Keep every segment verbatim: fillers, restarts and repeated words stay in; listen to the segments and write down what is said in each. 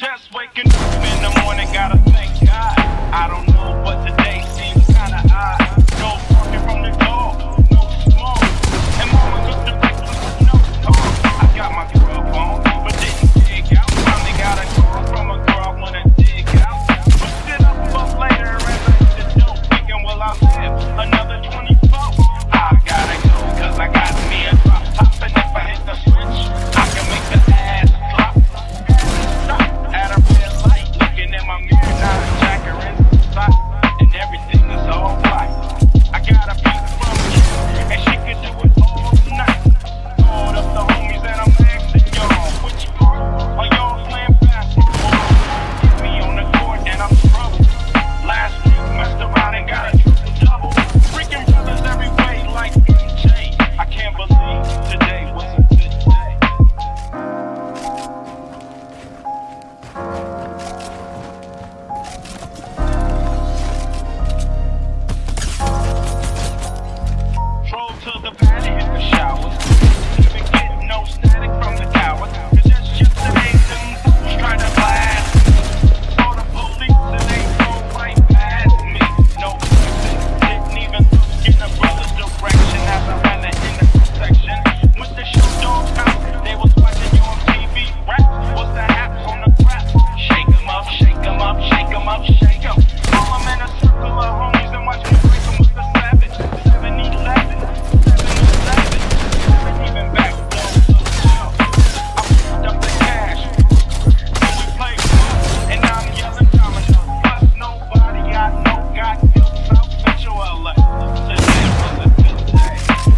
Just waking up in the morning, gotta thank God. I don't know, but today seems kinda odd. No talking from the dog, no smoke. And mama cooked the breakfast with no talk. I got my grub on, but didn't dig out. Finally got a call from a girl I wanna dig out. Pushed it up up later and left the dope. Thinking, will I live another twenty-four? I gotta go, cause I got me a drop top. And if I hit the switch, I can make the ass flop. At a red light, looking in my mirror, not a jacker in the spot, and everything is all white. I got a piece from her, and she could do it all night. Called up the homies and I'm asking y'all, which part are y'all playing basketball? Get me on the court and I'm troubled. Last week messed around and got a triple double. Freaking brothers every way like M J. I can't believe today was a good day. Drove to the pad and hit the showers. Even getting no static from the tower. Cause just yesterday, them fools tried to blast me. Saw the police and they drove right past me. No question, didn't even look in the brother's direction. As I ran the intersection with the show dogs out, they was watching you on T V. Rap was the haps on the crap. Shake 'em up, shake 'em up, shake 'em up, shake 'em. Call 'em in a circle of homies and watch me break 'em with the savage. seven eleven, seven eleven, seven even back though. I picked up the cash, and we played ball, and I'm yelling domino. Plus nobody I know got killed South Central L A. Today was a good day.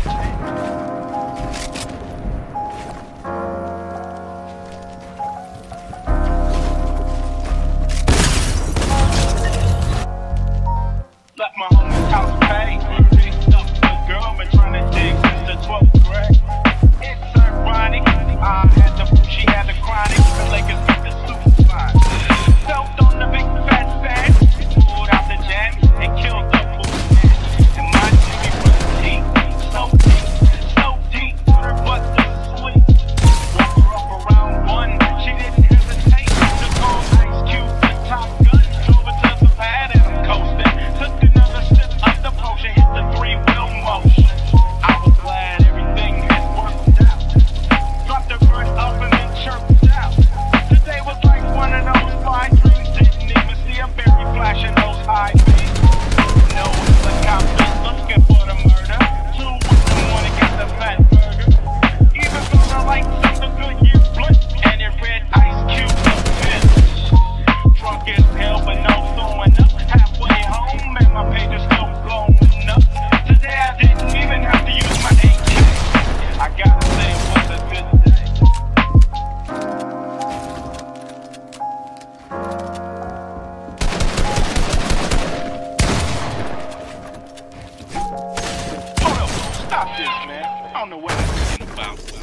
Let my homie's house pay. Picked up the girl, been trying to dig since the twelfth grade. It's ironic, I had the she had the chronic. The Lakers got the super fine. Felt on the big fat sand, pulled out the jam and killed the fool. And my jimmy was deep, so deep, so deep, water but the sweet. Woke her up around one, she didn't hesitate to call Ice Cube the Top Gun. Drove her to the pad and I'm coasting. Took another sip of the potion, hit the three-wheel motion. I was glad everything had worked out. Dropped the bird up and then chirped out. Today was like one of those fly dreams. Didn't even see a berry flashing those high beams. No helicopters looking for the murder. Two in the morning got the fat burger. Even though I like some the good year blunt, and it read Ice Cube the bitch. Drunk as hell but no throwing up. Halfway home and my page is still blowing up. Today I didn't even have to use my A K. I gotta say it was a good day. Hold up, stop this, man. I don't know what I'm talking about.